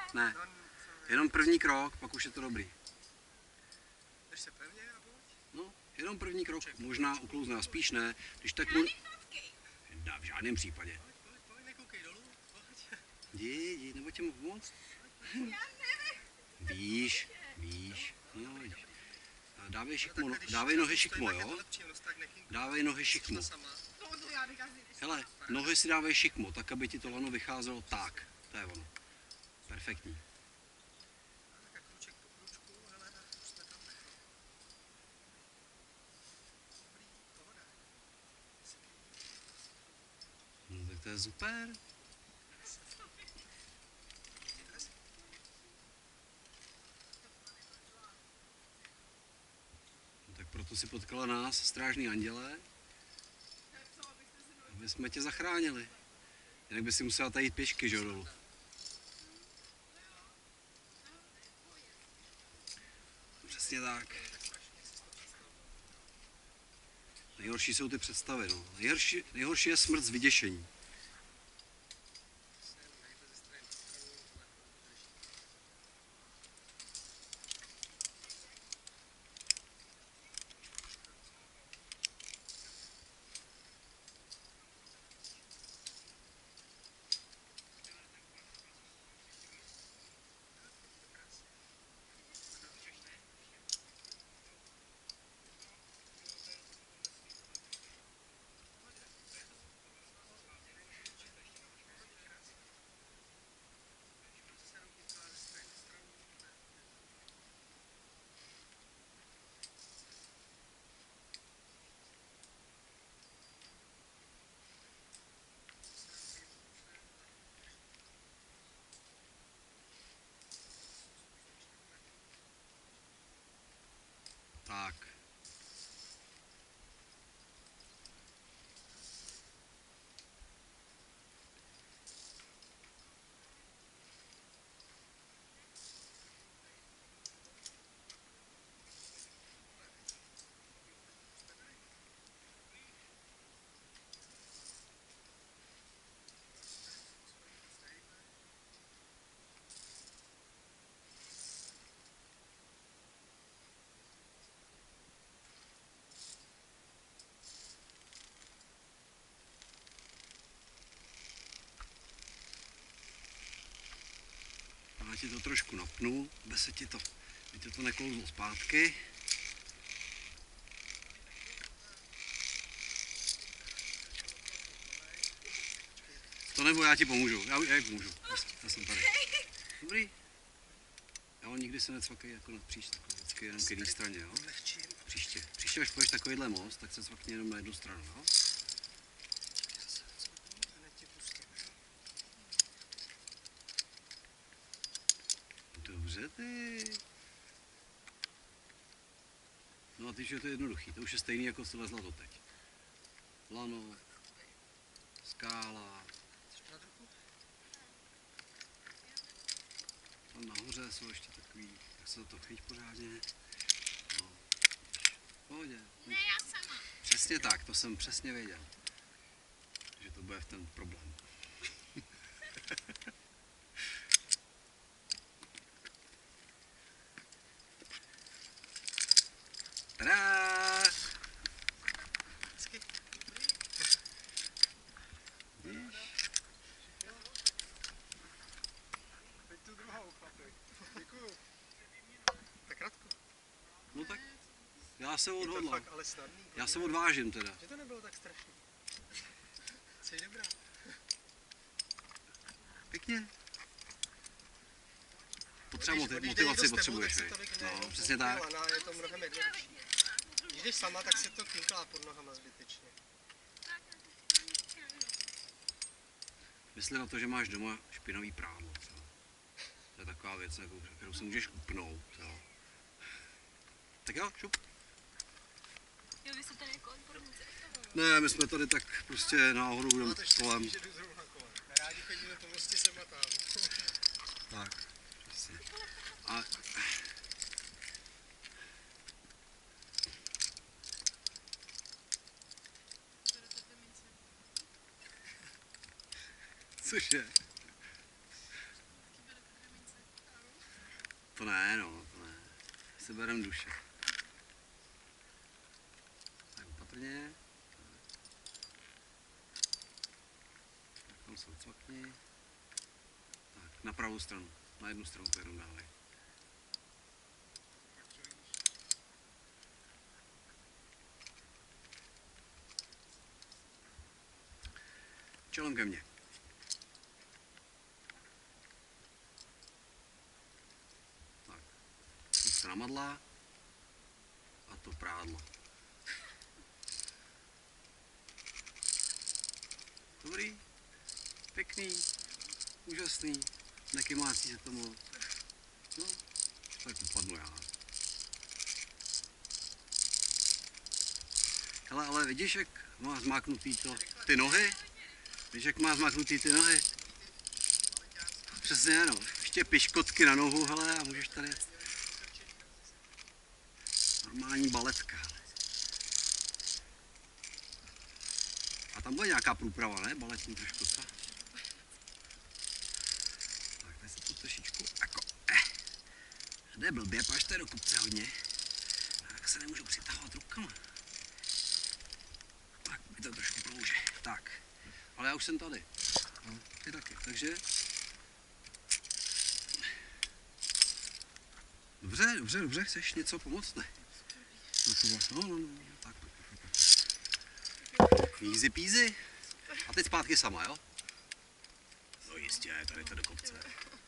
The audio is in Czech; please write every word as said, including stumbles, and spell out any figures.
Ne. Jenom první krok, pak už je to dobrý. Jdeš se pevně a pojď. No, jenom první krok, možná uklouzne a spíš ne. Když tak mu... Dá, v žádném případě. Pojď, pojď, pojď, nekoukej dolů, pojď. Jdi, jdi, nebo tě mohu pomoct? Já nevím. Víš, víš. No, vidíš. A dávej šikmo, No, tak když dávej nohy stojím, šikmo, tak je to jo? lepší, ono se tak nekynkne. Dávej nohy šikmo. To sama. To to já bych asi nešla. Hele, nohy si dávej šikmo, tak aby ti to lano vycházelo tak. To je ono. Perfektní. A tak kruček po kručku, hele, už jsme tam jako. Dobrý, pohoda. No tak to je super. No, tak proto si potkala nás, strážný anděle, Tak co, abyste se dojeli. aby jsme tě zachránili. Jinak by si musela tady jít pěšky, že jo, dolů. Přesně tak. Nejhorší jsou ty představy, no. Nejhorší, nejhorší je smrt z vyděšení. Tak. Já ti to trošku napnu, aby se ti to, aby ti to neklouzlo zpátky. To nebo já ti pomůžu, já, já ti pomůžu, já, já jsem tady. Dobrý. Já nikdy se necvakej jako napříč, takhle vždycky jenom k jedné straně, jo? Lehčím. Příště. Příště, až půjdeš takovýhle most, tak se cvakni jenom na jednu stranu, jo? Hned tě pustím. Dobře ty. No a teď je to jednoduchý, to už je stejný jako tohle zlato teď. Lano, skála, Chceš brát ruku? tam nahoře jsou ještě takový, tak se to chyť pořádně. No. V pohodě. Ne, já sama. Přesně tak, to jsem přesně věděl. Že to bude v ten problém. Tadá! Hezky. Teď tu druhou, chlapi. Děkuju. Tak Radku. No tak, já se Je to odhodlám. fakt ale snadný. Já se odvážím teda. Že to nebylo tak strašný. Jsi dobrá. Pěkně. Potřeba Když moti- odjíždej motivaci někdo s tebou, potřebuješ, tak se viď? tolik No, ne- přesně tak. nekinkla, Je to mnohem jednodušší. Když jdeš sama, tak se to kinklá pod nohama zbytečně. Mysli na to, že máš doma špinavý prádlo. Třeba. To je taková věc, jako, kterou si můžeš upnout. Jo. Tak jo, šup. Jo, vy jste tady jako odborníci. Ne, my jsme tady tak prostě náhodou jdeme Máte štěstí, kolem. že jdu zrovna kolem. Rádi chodíme po mostě sem a tam. Tak, přesně. A cože? To ne, no, to ne. Si berem duše. Tak opatrně. Tak tam se odsvakni. Tak, na pravou stranu. Na jednu stranu to jenom dávej. Čelem ke mně. Tak. Teď se namadla. A to prádlo. Dobrý. Pěkný. Úžasný. Nekymácí se to moc. No, tak upadnu já. Hele, ale vidíš, jak má zmáknutý to, ty nohy? Víš, jak má zmáknutý ty nohy? Přesně, no. Ještě piškotky na nohu, hele, a můžeš tady... Normální baletka. A tam bude nějaká průprava, ne? Baletní trošku, co? Tak, tady se to trošičku jako... Eh. Jde blbě, páš to je do kopce hodně. Tak se nemůžu přitahovat rukama. Tak, mi to trošku pomůže. Tak. Ale já už jsem tady. No, ty taky. Takže... Dobře, dobře, dobře. Chceš něco pomoct, ne? No, no, no, no. Tak, tak, tak. Easy peasy. A teď zpátky sama, jo? No jistě, tady to do kopce.